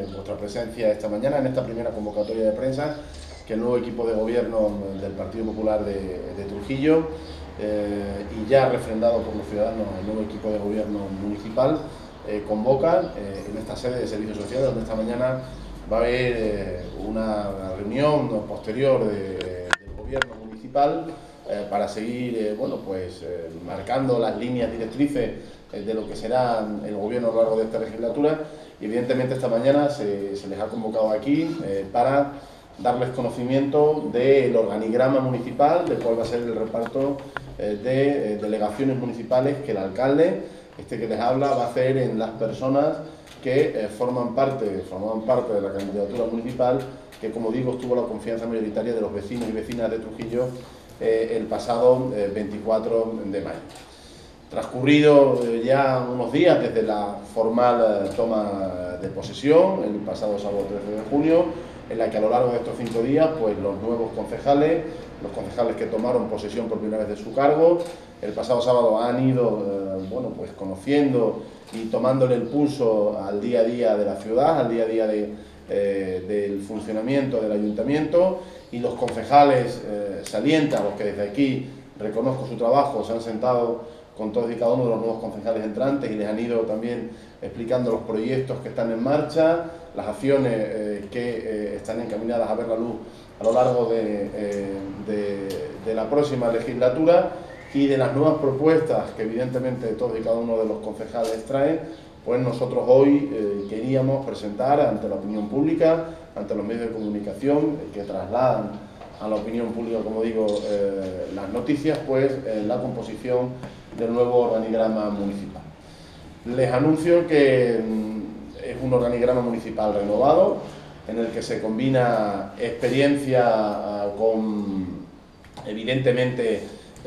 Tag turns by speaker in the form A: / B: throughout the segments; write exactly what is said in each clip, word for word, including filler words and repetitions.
A: vuestra presencia esta mañana en esta primera convocatoria de prensa que el nuevo equipo de gobierno del Partido Popular de, de Trujillo eh, y ya refrendado por los ciudadanos el nuevo equipo de gobierno municipal eh, convoca eh, en esta sede de Servicios Sociales, donde esta mañana va a haber eh, una reunión posterior de, del gobierno municipal eh, para seguir eh, bueno, pues, eh, marcando las líneas directrices eh, de lo que será el gobierno a lo largo de esta legislatura. Y evidentemente esta mañana se, se les ha convocado aquí eh, para darles conocimiento del organigrama municipal, de cuál va a ser el reparto eh, de eh, delegaciones municipales que el alcalde, este que les habla, va a hacer en las personas que eh, forman parte, formaban parte de la candidatura municipal, que como digo obtuvo la confianza mayoritaria de los vecinos y vecinas de Trujillo eh, el pasado eh, veinticuatro de mayo. Transcurrido eh, ya unos días desde la formal eh, toma de posesión, el pasado sábado trece de junio, en la que a lo largo de estos cinco días pues los nuevos concejales, los concejales que tomaron posesión por primera vez de su cargo, el pasado sábado han ido eh, bueno, pues conociendo y tomándole el pulso al día a día de la ciudad, al día a día de, eh, del funcionamiento del ayuntamiento, y los concejales eh, salientes, a los que desde aquí reconozco su trabajo, se han sentado con todos y cada uno de los nuevos concejales entrantes y les han ido también explicando los proyectos que están en marcha, las acciones eh, que eh, están encaminadas a ver la luz a lo largo de, eh, de, de la próxima legislatura, y de las nuevas propuestas que evidentemente todos y cada uno de los concejales traen, pues nosotros hoy eh, queríamos presentar ante la opinión pública, ante los medios de comunicación eh, que trasladan a la opinión pública, como digo, eh, las noticias, pues eh, la composición del nuevo organigrama municipal. Les anuncio que mm, es un organigrama municipal renovado, en el que se combina experiencia uh, con, evidentemente,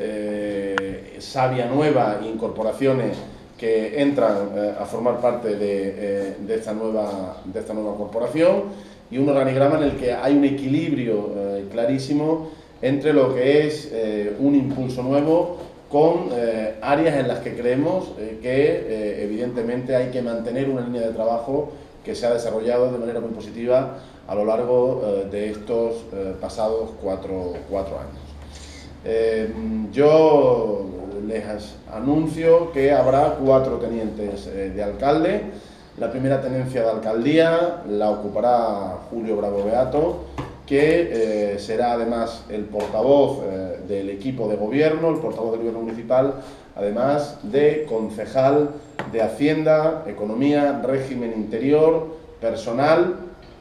A: eh, savia nueva e incorporaciones que entran eh, a formar parte de, eh, de, esta nueva, de esta nueva corporación, y un organigrama en el que hay un equilibrio eh, clarísimo entre lo que es eh, un impulso nuevo con eh, áreas en las que creemos eh, que eh, evidentemente hay que mantener una línea de trabajo que se ha desarrollado de manera muy positiva a lo largo eh, de estos eh, pasados cuatro, cuatro años. Eh, yo les anuncio que habrá cuatro tenientes eh, de alcalde. La primera tenencia de alcaldía la ocupará Julio Bravo Beato, que eh, será además el portavoz eh, del equipo de gobierno, el portavoz del gobierno municipal, además de concejal de Hacienda, Economía, Régimen Interior, Personal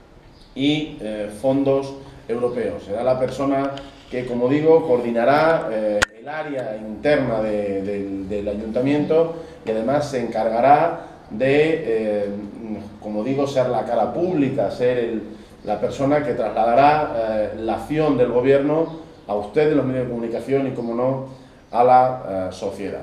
A: y eh, Fondos Europeos. Será la persona que, como digo, coordinará eh, el área interna de, de, del ayuntamiento, y además se encargará de, eh, como digo, ser la cara pública, ser el, la persona que trasladará eh, la acción del gobierno a ustedes, los medios de comunicación, y, como no, a la eh, sociedad.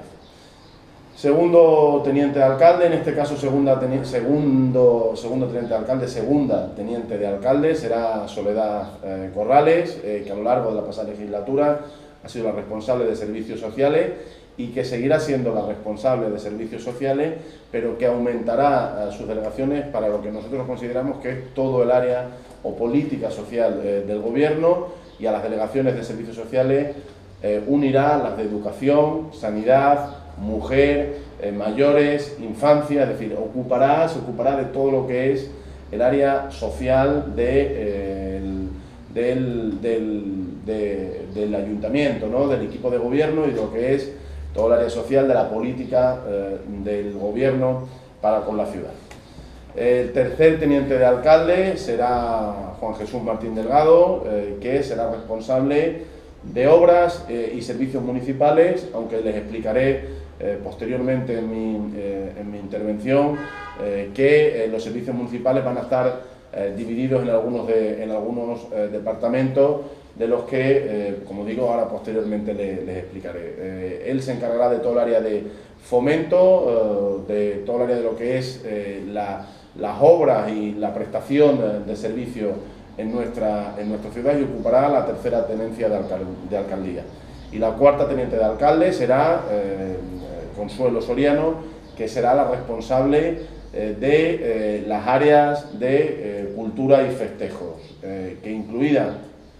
A: Segundo teniente de alcalde, en este caso segunda teni segundo, segundo teniente de alcalde, segunda teniente de alcalde, será Soledad eh, Corrales, eh, que a lo largo de la pasada legislatura ha sido la responsable de servicios sociales y que seguirá siendo la responsable de servicios sociales, pero que aumentará eh, sus delegaciones para lo que nosotros consideramos que es todo el área o política social eh, del gobierno, y a las delegaciones de servicios sociales eh, unirá las de educación, sanidad, mujer, eh, mayores, infancia, es decir, ocupará, se ocupará de todo lo que es el área social de, eh, el, del, del, de, del ayuntamiento, ¿no? Del equipo de gobierno, y de lo que es todo el área social de la política eh, del gobierno para con la ciudad. El tercer teniente de alcalde será Juan Jesús Martín Delgado, eh, que será responsable de obras eh, y servicios municipales, aunque les explicaré Eh, posteriormente en mi, eh, en mi intervención eh, que eh, los servicios municipales van a estar eh, divididos en algunos, de, en algunos eh, departamentos, de los que, eh, como digo, ahora posteriormente le, les explicaré. Eh, él se encargará de todo el área de fomento, eh, de todo el área de lo que es eh, la, las obras y la prestación de, de servicios en nuestra, en nuestra ciudad, y ocupará la tercera tenencia de, alcal, de alcaldía. Y la cuarta teniente de alcalde será eh, Consuelo Soriano, que será la responsable eh, de eh, las áreas de eh, cultura y festejos, eh, que incluida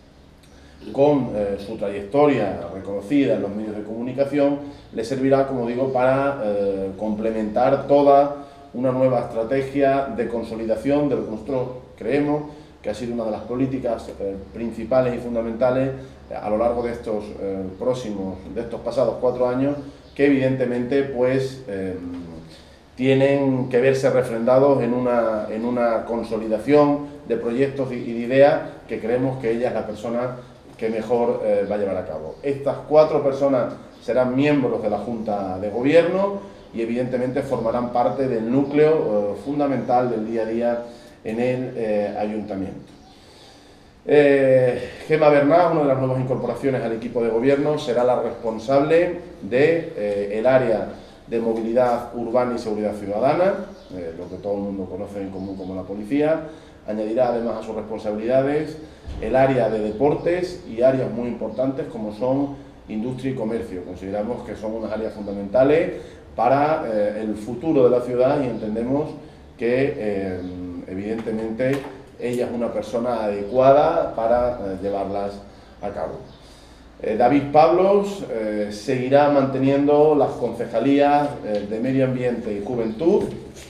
A: con eh, su trayectoria reconocida en los medios de comunicación, le servirá, como digo, para eh, complementar toda una nueva estrategia de consolidación de lo que nosotros creemos que ha sido una de las políticas eh, principales y fundamentales eh, a lo largo de estos eh, próximos, de estos pasados cuatro años, que evidentemente pues eh, tienen que verse refrendados en una, en una consolidación de proyectos y de ideas que creemos que ella es la persona que mejor eh, va a llevar a cabo. Estas cuatro personas serán miembros de la Junta de Gobierno y evidentemente formarán parte del núcleo eh, fundamental del día a día en el eh, Ayuntamiento. Eh, Gemma Bernat, una de las nuevas incorporaciones al equipo de gobierno, será la responsable del de, eh, área de movilidad urbana y seguridad ciudadana, eh, lo que todo el mundo conoce en común como la policía. Añadirá además a sus responsabilidades el área de deportes y áreas muy importantes como son industria y comercio. Consideramos que son unas áreas fundamentales para eh, el futuro de la ciudad y entendemos que eh, evidentemente ella es una persona adecuada para eh, llevarlas a cabo. Eh, David Pablos eh, seguirá manteniendo las concejalías eh, de Medio Ambiente y Juventud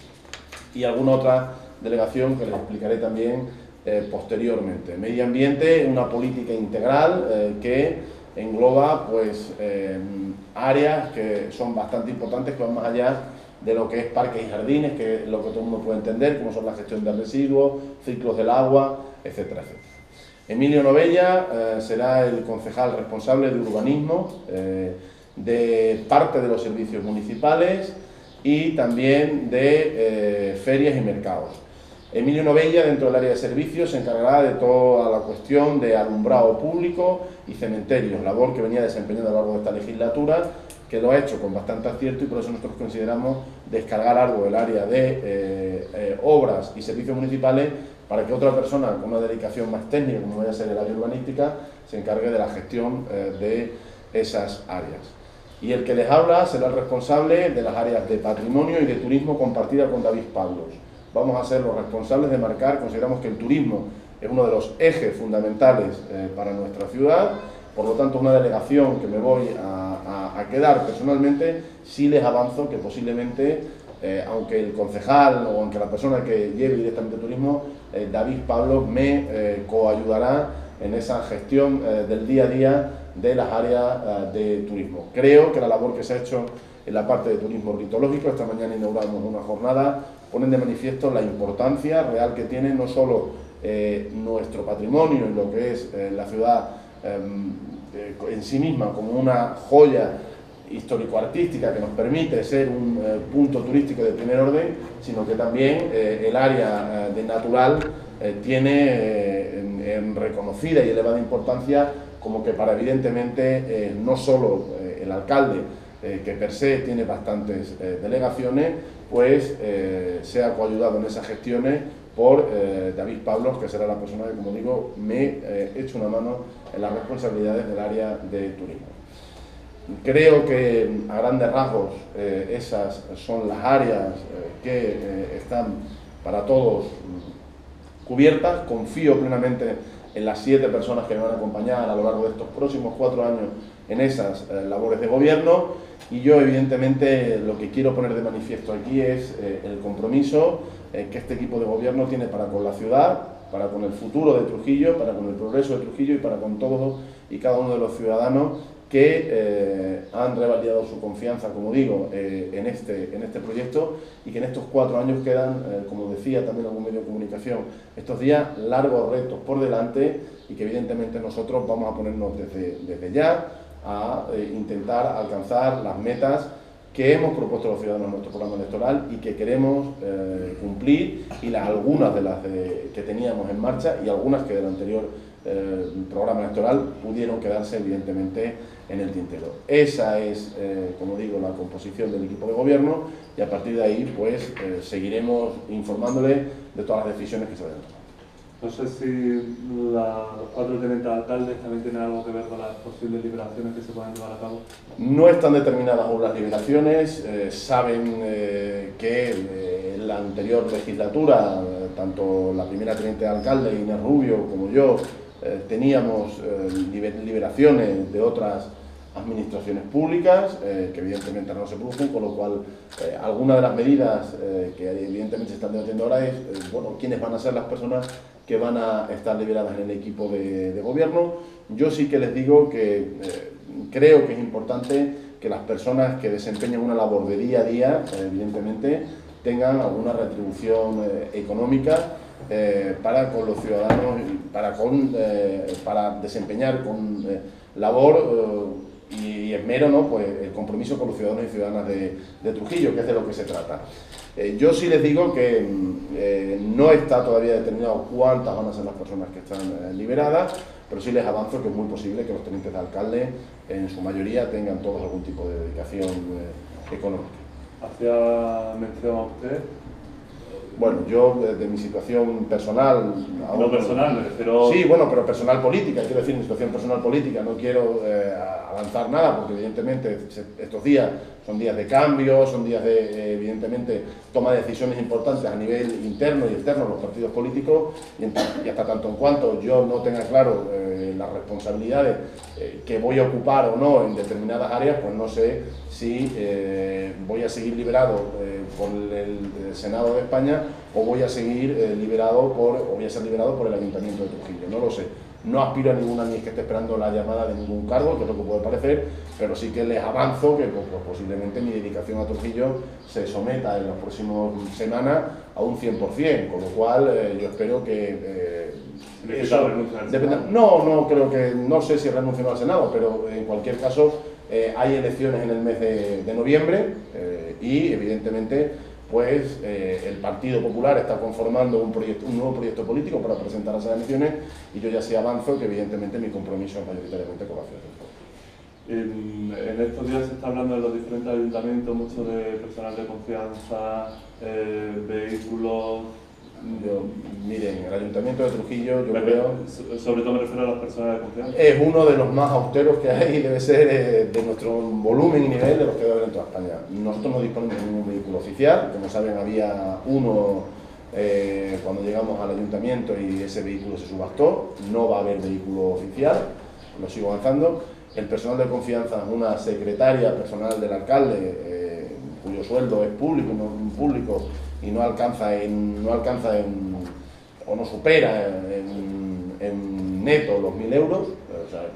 A: y alguna otra delegación que les explicaré también eh, posteriormente. Medio Ambiente, una política integral eh, que engloba pues, eh, áreas que son bastante importantes, que van más allá de lo que es parques y jardines, que es lo que todo el mundo puede entender, como son la gestión de residuos, ciclos del agua, etcétera, etcétera. Emilio Novella eh, será el concejal responsable de urbanismo, eh, de parte de los servicios municipales y también de eh, ferias y mercados. Emilio Novella, dentro del área de servicios, se encargará de toda la cuestión de alumbrado público y cementerios, labor que venía desempeñando a lo largo de esta legislatura, que lo ha hecho con bastante acierto y por eso nosotros consideramos descargar algo del área de eh, eh, obras y servicios municipales para que otra persona con una dedicación más técnica, como vaya a ser el área urbanística, se encargue de la gestión eh, de esas áreas. Y el que les habla será el responsable de las áreas de patrimonio y de turismo compartida con David Pablos. Vamos a ser los responsables de marcar, consideramos que el turismo es uno de los ejes fundamentales eh, para nuestra ciudad, por lo tanto una delegación que me voy a, a, a quedar personalmente. Sí les avanzo que posiblemente, eh, aunque el concejal o aunque la persona que lleve directamente turismo, eh, David Pablos me eh, coayudará en esa gestión eh, del día a día de las áreas eh, de turismo. Creo que la labor que se ha hecho en la parte de turismo ornitológico, esta mañana inauguramos una jornada, ponen de manifiesto la importancia real que tiene no solo eh, nuestro patrimonio y lo que es eh, la ciudad eh, en sí misma como una joya histórico-artística que nos permite ser un eh, punto turístico de primer orden, sino que también eh, el área eh, de natural eh, tiene eh, en, en reconocida y elevada importancia, como que para evidentemente eh, no solo eh, el alcalde, eh, que per se tiene bastantes eh, delegaciones, pues eh, sea coayudado en esas gestiones por eh, David Pablos, que será la persona que, como digo, me eh, eche una mano en las responsabilidades del área de turismo. Creo que a grandes rasgos eh, esas son las áreas eh, que eh, están para todos cubiertas. Confío plenamente en las siete personas que me van a acompañar a lo largo de estos próximos cuatro años en esas eh, labores de gobierno, y yo evidentemente lo que quiero poner de manifiesto aquí es eh, el compromiso eh, que este equipo de gobierno tiene para con la ciudad, para con el futuro de Trujillo, para con el progreso de Trujillo y para con todos y cada uno de los ciudadanos que eh, han revalidado su confianza, como digo, eh, en, este, en este proyecto, y que en estos cuatro años quedan, eh, como decía también algún medio de comunicación, estos días largos retos por delante, y que evidentemente nosotros vamos a ponernos desde, desde ya a eh, intentar alcanzar las metas que hemos propuesto los ciudadanos en nuestro programa electoral y que queremos eh, cumplir, y las, algunas de las de, que teníamos en marcha y algunas que del anterior eh, programa electoral pudieron quedarse evidentemente en el tintero. Esa es, eh, como digo, la composición del equipo de gobierno, y a partir de ahí pues eh, seguiremos informándole de todas las decisiones que se vayan tomando.
B: No sé si la, los cuatro tenientes alcaldes también tienen algo que ver con las posibles liberaciones que se puedan llevar a cabo.
A: No están determinadas aún las liberaciones, eh, saben eh, que eh, en la anterior legislatura, eh, tanto la primera teniente de alcalde, Inés Rubio, como yo, eh, teníamos eh, liberaciones de otras administraciones públicas, eh, que evidentemente no se producen, con lo cual eh, algunas de las medidas eh, que evidentemente se están debatiendo ahora es, eh, bueno, quiénes van a ser las personas que van a estar liberadas en el equipo de, de gobierno. Yo sí que les digo que eh, creo que es importante que las personas que desempeñan una labor de día a día, eh, evidentemente, tengan alguna retribución eh, económica eh, para con los ciudadanos, para, con, eh, para desempeñar con eh, labor eh, y esmero, ¿no? Pues el compromiso con los ciudadanos y ciudadanas de, de Trujillo, que es de lo que se trata. Eh, yo sí les digo que eh, no está todavía determinado cuántas van a ser las personas que están eh, liberadas, pero sí les avanzo que es muy posible que los tenientes de alcalde, en su mayoría, tengan todos algún tipo de dedicación eh, económica.
B: ¿Hacía mención a usted?
A: Bueno, yo de mi situación personal...
B: No personal, me refiero...
A: Sí, bueno, pero personal política, quiero decir, mi situación personal política, no quiero eh, avanzar nada, porque evidentemente estos días son días de cambio, son días de, eh, evidentemente, toma de decisiones importantes a nivel interno y externo de los partidos políticos, y, en, y hasta tanto en cuanto yo no tenga claro eh, las responsabilidades eh, que voy a ocupar o no en determinadas áreas, pues no sé si eh, voy a seguir liberado eh, por el, el Senado de España o voy a seguir eh, liberado por, o voy a ser liberado por el Ayuntamiento de Trujillo, no lo sé. No aspiro a ninguna ni es que esté esperando la llamada de ningún cargo, que es lo que puede parecer, pero sí que les avanzo que pues, posiblemente mi dedicación a Trujillo se someta en las próximas semanas a un cien por cien, con lo cual eh, yo espero que... Eh, eso, dependa, no, no creo que, no sé si renuncio al Senado, pero en cualquier caso eh, hay elecciones en el mes de, de noviembre eh, y evidentemente pues eh, el Partido Popular está conformando un, proyecto, un nuevo proyecto político para presentar a esas elecciones y yo ya sí avanzo que evidentemente mi compromiso es mayoritariamente con la ciudad del pueblo.
B: En, en estos días se está hablando en los diferentes ayuntamientos mucho de personal de confianza, eh, vehículos...
A: Yo, miren, el Ayuntamiento de Trujillo, yo
B: me,
A: creo...
B: Sobre todo me refiero a las personas de confianza.
A: Es uno de los más austeros que hay, debe ser eh, de nuestro volumen y nivel de los que debe haber en toda España. Nosotros no disponemos de ningún vehículo oficial, como saben había uno eh, cuando llegamos al Ayuntamiento y ese vehículo se subastó, no va a haber vehículo oficial, lo sigo avanzando. El personal de confianza, una secretaria personal del alcalde, eh, cuyo sueldo es público, no público y no alcanza en, no alcanza en, o no supera en, en neto los mil euros, o sea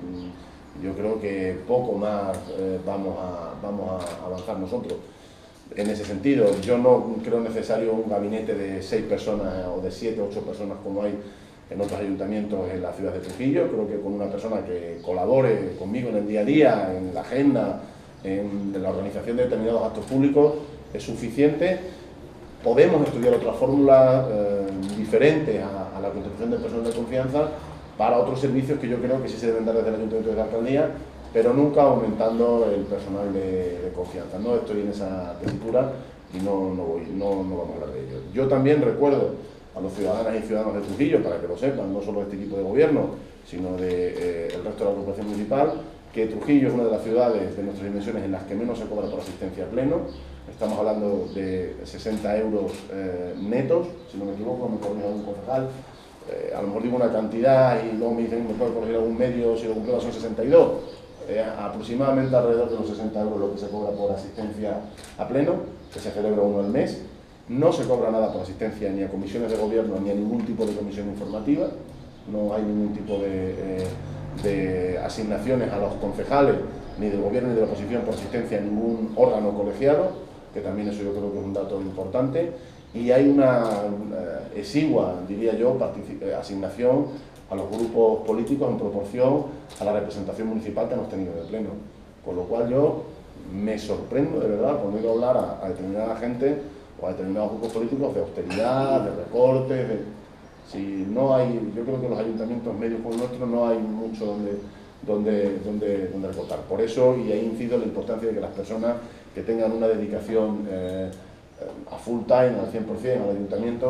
A: que yo creo que poco más eh, vamos, a, vamos a avanzar nosotros. En ese sentido, yo no creo necesario un gabinete de seis personas o de siete o ocho personas como hay en otros ayuntamientos en la ciudad de Trujillo. Creo que con una persona que colabore conmigo en el día a día, en la agenda, en la organización de determinados actos públicos, es suficiente. Podemos estudiar otras fórmulas eh, diferentes a, a la contratación de personal de confianza para otros servicios que yo creo que sí se deben dar desde el Ayuntamiento de la Alcaldía, pero nunca aumentando el personal de, de confianza. No estoy en esa tesitura y no, no, voy, no, no vamos a hablar de ello. Yo también recuerdo a los ciudadanas y ciudadanos de Trujillo, para que lo sepan, no solo de este equipo de gobierno, sino del de, eh, resto de la corporación municipal, que Trujillo es una de las ciudades de nuestras dimensiones en las que menos se cobra por asistencia pleno. Estamos hablando de sesenta euros eh, netos, si no me equivoco, me corrige algún concejal. Eh, a lo mejor digo una cantidad y luego me dicen me puede corregir algún medio, si lo comprueba son sesenta y dos. Eh, aproximadamente alrededor de los sesenta euros lo que se cobra por asistencia a pleno, que se celebra uno al mes. No se cobra nada por asistencia ni a comisiones de gobierno ni a ningún tipo de comisión informativa. No hay ningún tipo de, eh, de asignaciones a los concejales, ni del gobierno ni de la oposición por asistencia a ningún órgano colegiado, que también eso yo creo que es un dato importante. Y hay una, una exigua, diría yo, asignación a los grupos políticos en proporción a la representación municipal que hemos tenido en el Pleno. Con lo cual yo me sorprendo de verdad por oír hablar a, a determinada gente o a determinados grupos políticos de austeridad, de recortes, de, si no hay, yo creo que en los ayuntamientos medios como el nuestro no hay mucho donde, donde, donde, donde recortar. Por eso, y ahí incido en la importancia de que las personas que tengan una dedicación eh, a full time, al cien por cien al ayuntamiento,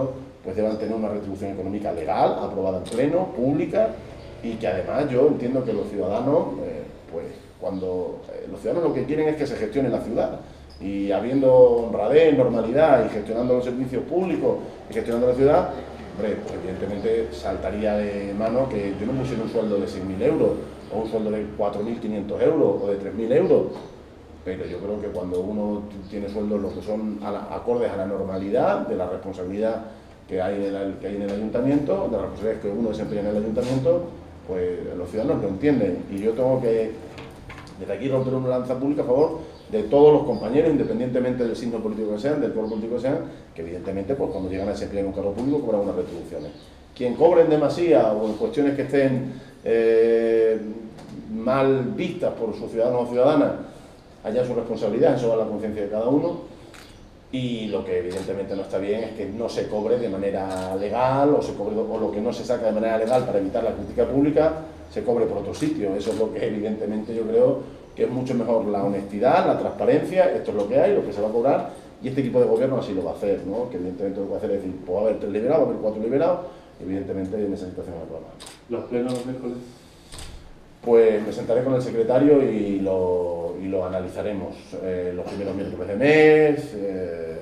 A: pues deban tener una retribución económica legal, aprobada en pleno, pública, y que además yo entiendo que los ciudadanos, eh, pues cuando eh, los ciudadanos lo que quieren es que se gestione la ciudad, y habiendo honradez, normalidad, y gestionando los servicios públicos, y gestionando la ciudad, hombre, pues evidentemente saltaría de mano que yo no pusiera un sueldo de seis mil euros, o un sueldo de cuatro mil quinientos euros, o de tres mil euros, pero yo creo que cuando uno tiene sueldos los que son a la, acordes a la normalidad, de la responsabilidad que hay, en el, que hay en el ayuntamiento, de las responsabilidades que uno desempeña en el ayuntamiento, pues los ciudadanos lo entienden. Y yo tengo que, desde aquí, romper una lanza pública a favor de todos los compañeros, independientemente del signo político que sean, del color político que sean, que evidentemente, pues cuando llegan a desempeñar un cargo público, cobran unas retribuciones. Quien cobre en demasía o en cuestiones que estén eh, mal vistas por sus ciudadanos o ciudadanas, haya su responsabilidad, eso va a la conciencia de cada uno. Y lo que evidentemente no está bien es que no se cobre de manera legal, o, se cobre, o lo que no se saca de manera legal para evitar la crítica pública, se cobre por otro sitio. Eso es lo que evidentemente yo creo que es mucho mejor la honestidad, la transparencia, esto es lo que hay, lo que se va a cobrar, y este equipo de gobierno así lo va a hacer, ¿no? Que evidentemente lo que va a hacer es decir, pues va a haber tres liberados, va a haber cuatro liberados, evidentemente en esa situación no hay problema.
B: ¿Los plenos los miércoles?
A: Pues me sentaré con el secretario y lo, y lo analizaremos. Eh, los primeros miércoles de mes, eh,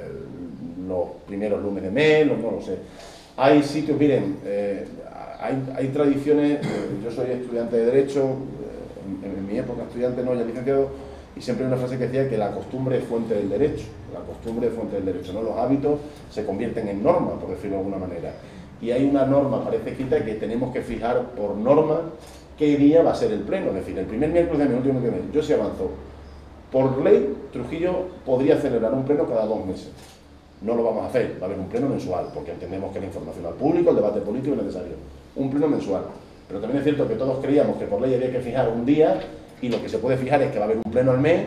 A: los primeros lunes de mes, los, no lo sé. Hay sitios, miren, eh, hay, hay tradiciones, eh, yo soy estudiante de Derecho, eh, en, en mi época estudiante, no, ya licenciado, y siempre hay una frase que decía que la costumbre es fuente del derecho, la costumbre es fuente del derecho, ¿no? Los hábitos se convierten en normas, por decirlo de alguna manera. Y hay una norma, parece escrita, que tenemos que fijar por norma qué día va a ser el pleno, es decir, el primer miércoles de mes, último miércoles de mes. Yo sí avanzo. Por ley, Trujillo podría celebrar un pleno cada dos meses. No lo vamos a hacer, va a haber un pleno mensual, porque entendemos que la información al público, el debate político es necesario. Un pleno mensual. Pero también es cierto que todos creíamos que por ley había que fijar un día, y lo que se puede fijar es que va a haber un pleno al mes,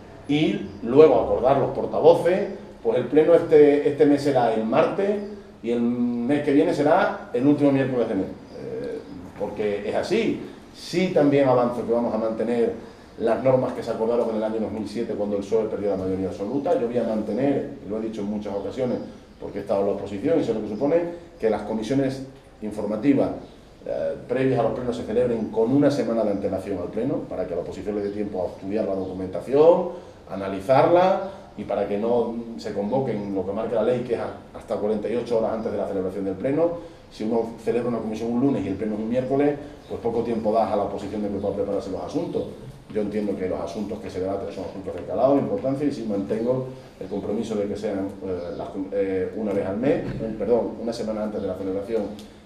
A: y luego acordar los portavoces, pues el pleno este, este mes será el martes, y el mes que viene será el último miércoles de mes. Eh, porque es así. Sí, también avanzo que vamos a mantener las normas que se acordaron en el año dos mil siete cuando el P S O E perdió la mayoría absoluta. Yo voy a mantener, y lo he dicho en muchas ocasiones porque he estado en la oposición y sé lo que supone, que las comisiones informativas eh, previas a los plenos se celebren con una semana de antelación al pleno, para que a la oposición le dé tiempo a estudiar la documentación, analizarla, y para que no se convoquen lo que marca la ley, que es hasta cuarenta y ocho horas antes de la celebración del pleno. Si uno celebra una comisión un lunes y el pleno es un miércoles, pues poco tiempo das a la oposición de que pueda prepararse los asuntos. Yo entiendo que los asuntos que se debaten son asuntos de calado, de importancia, y sí mantengo el compromiso de que sean eh, las, eh, una vez al mes, un, perdón, una semana antes de la celebración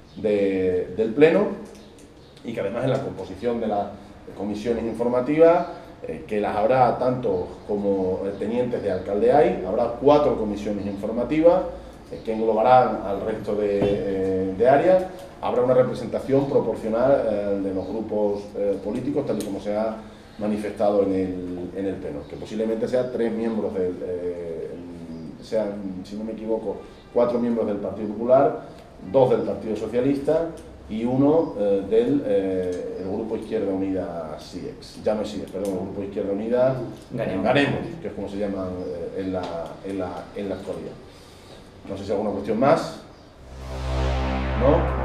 A: de, del pleno, y que además en la composición de las comisiones informativas, eh, que las habrá tanto como tenientes de alcalde hay, habrá cuatro comisiones informativas que englobarán al resto de, eh, de áreas. Habrá una representación proporcional eh, de los grupos eh, políticos, tal y como se ha manifestado en el, en el pleno, que posiblemente sean tres miembros del, eh, sean, si no me equivoco, cuatro miembros del Partido Popular, dos del Partido Socialista y uno eh, del eh, el Grupo Izquierda Unida SIEX, ya no es SIEX, perdón, el Grupo Izquierda Unida Ganemos, Ganemos, que es como se llama eh, en, la, en, la, en la actualidad. No sé si hay alguna cuestión más. ¿No?